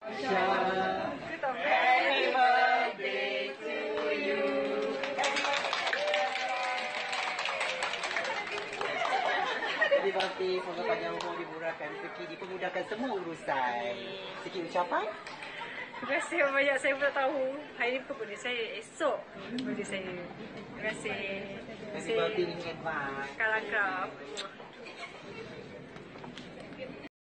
Happy birthday to you. Happy birthday, semoga panjang umur, dimurahkan rezeki, dipermudahkan semua urusan. Sikit ucapan. Terima kasih banyak, saya pun tak tahu. Hari ni bukan birthday saya, esok birthday saya. Terima kasih. Happy birthday in advance. Kalangkap.